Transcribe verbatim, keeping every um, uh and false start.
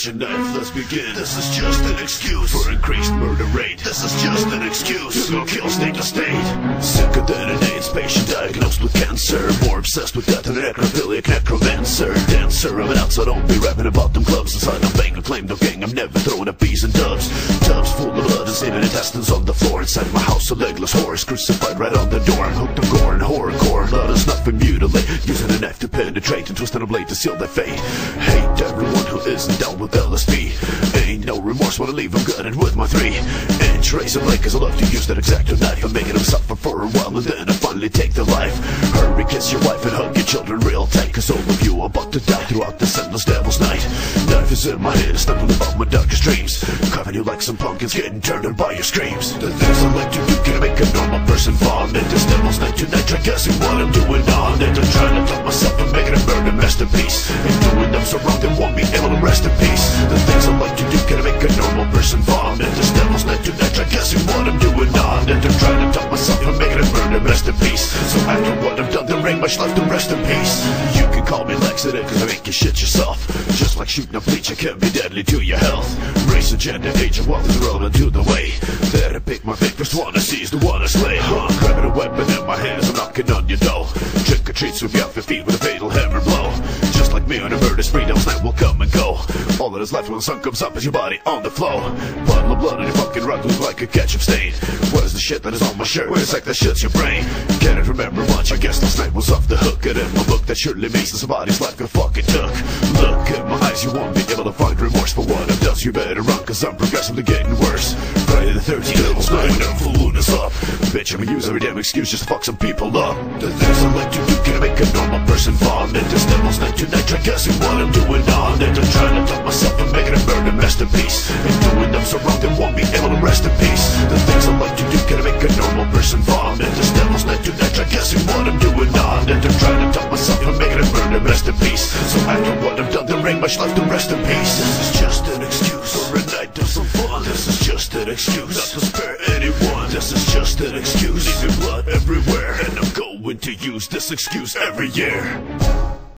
get your knife, let's begin. This is just an excuse for increased murder rate. This is just an excuse to go kill state to state. Sicker than an AIDS patient diagnosed with cancer. More obsessed with death than an necrophiliac necromancer. Dancer, I'm an outside, don't be rapping about them clubs. Inside I'm banging, claim no gang, I'm never throwing up bees and dubs. Tubs full of blood and semen intestines on the floor. Inside my house a legless horse crucified right on the door. I'm hooked on gore and horrorcore. Blood is nothing mutilate. Using a knife to penetrate and twisting a blade to seal their fate. Hate everyone who isn't down with L S D. Ain't no remorse when I leave them gutted with my three inch razor blade, cause I love to use that exacto knife. I'm making them suffer for a while and then I finally take their life. Hurry, kiss your wife and hug your children real tight, cause all of you are about to die throughout this endless devil's night. Knife is in my hand, stumbling above my darkest dreams, carving you like some pumpkins, getting turned on by your screams. The things I like to do can make a normal person vomit. This devil's night tonight, try guessing what I'm doing on it. I'm trying to talk myself and making a murder masterpiece, and doing them so wrong they won't be able to rest in peace. The things I like to do can make a normal person vomit. This devil's night tonight, try guessing what I'm doing on it. I'm trying to talk myself and making a murder masterpiece, so after what I've done there ain't much left to rest in peace. You can call me laxative cause I make you shit yourself. Just like shooting a bleach, it can be deadly to your health. Race, agenda, age of wealth is relevant to the way that I pick my pick. First one I see is the one I slay. Huh, grabbing a weapon in my hands, I'm knocking on your door. Trick or treat, sweep you off your feet with a fatal hammer blow. Just like me on a murder spree, devil's night will come and go. All that is left when the sun comes up is your body on the floor. Puddle of blood on your fucking rug look like a ketchup stain. What is the shit that is on my shirt? Where's like that shit's your brain? Can't remember much, I guess last night was off the hook. And in my book that surely makes somebody's life go fucking took. Look in my eyes, you won't be able to find remorse for what I've done, so you better run cause I'm progressively getting worse. Friday the thirteenth, devil's night, I'm fooling us up. Bitch, I'ma use every damn excuse just to fuck some people up. The things I like to do can make a normal person vomit. This devil's night tonight, try guessing what I'm doing on it. I'm trying to talk myself and making a murder masterpiece, and doing them so wrong they won't be able to rest in peace. The things I like to do can make a normal person vomit. This devil's night tonight, try guessing what I'm doing on it. I'm trying to talk myself and making a murder masterpiece, so after what I've done there ain't much left to rest in peace. This is just an excuse for a night of some fun. This is just an excuse not to spare anyone. This is just an excuse, leaving blood everywhere, and I'm going to use this excuse every year.